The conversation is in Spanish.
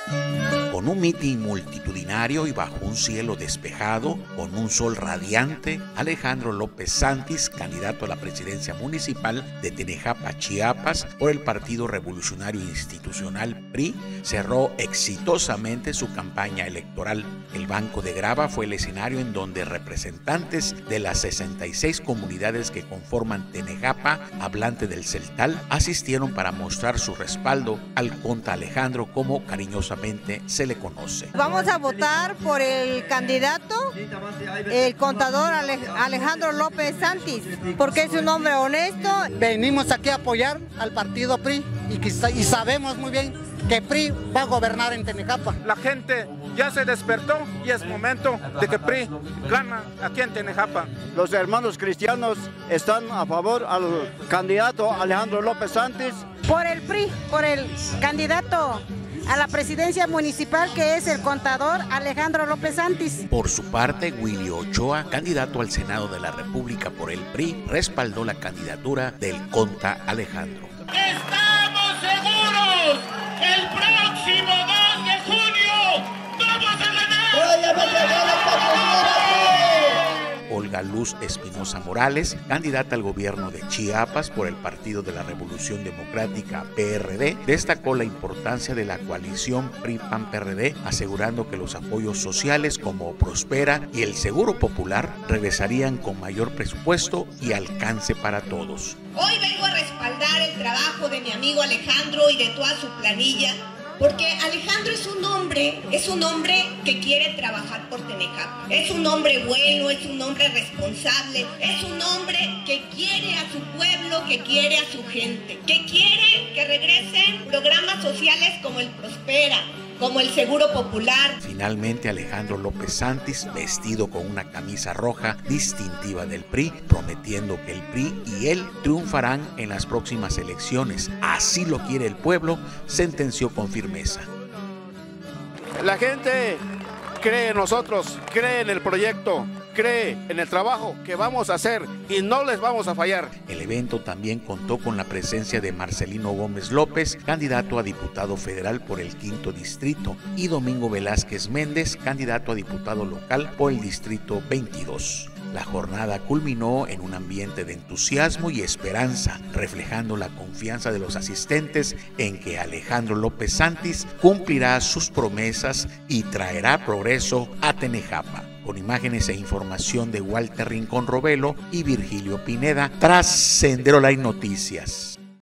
Con un mitin multitudinario y bajo un cielo despejado, con un sol radiante, Alejandro López Santis, candidato a la presidencia municipal de Tenejapa, Chiapas, por el Partido Revolucionario Institucional PRI, cerró exitosamente su campaña electoral. El Banco de Grava fue el escenario en donde representantes de las 66 comunidades que conforman Tenejapa, hablante del celtal, asistieron para mostrar su respaldo al Conta Alejandro, como cariñosamente se le conoce. Vamos a votar por el candidato, el contador Alejandro López Santis, porque es un hombre honesto. Venimos aquí a apoyar al partido PRI y sabemos muy bien que PRI va a gobernar en Tenejapa. La gente ya se despertó y es momento de que PRI gana aquí en Tenejapa. Los hermanos cristianos están a favor al candidato Alejandro López Santis. Por el PRI, por el candidato a la presidencia municipal, que es el contador Alejandro López Santis. Por su parte, Willy Ochoa, candidato al Senado de la República por el PRI, respaldó la candidatura del Conta Alejandro. ¡Estamos seguros que el próximo 2 de junio vamos a ganar! Olga Luz Espinosa Morales, candidata al gobierno de Chiapas por el Partido de la Revolución Democrática PRD, destacó la importancia de la coalición PRI-PAN-PRD, asegurando que los apoyos sociales como Prospera y el Seguro Popular regresarían con mayor presupuesto y alcance para todos. Hoy vengo a respaldar el trabajo de mi amigo Alejandro y de toda su planilla, porque Alejandro es un hombre que quiere trabajar por Tenejapa. Es un hombre bueno, es un hombre responsable, es un hombre que quiere a su pueblo, que quiere a su gente, que quiere que regresen programas sociales como el Prospera, como el Seguro Popular. Finalmente, Alejandro López Santis, vestido con una camisa roja distintiva del PRI, prometiendo que el PRI y él triunfarán en las próximas elecciones. Así lo quiere el pueblo, sentenció con firmeza. La gente cree en nosotros, cree en el proyecto, cree en el trabajo que vamos a hacer y no les vamos a fallar. El evento también contó con la presencia de Marcelino Gómez López, candidato a diputado federal por el 5º distrito, y Domingo Velázquez Méndez, candidato a diputado local por el distrito 22. La jornada culminó en un ambiente de entusiasmo y esperanza, reflejando la confianza de los asistentes en que Alejandro López Santis cumplirá sus promesas y traerá progreso a Tenejapa. Con imágenes e información de Walter Rincón Robelo y Virgilio Pineda, Trascenderoline Noticias.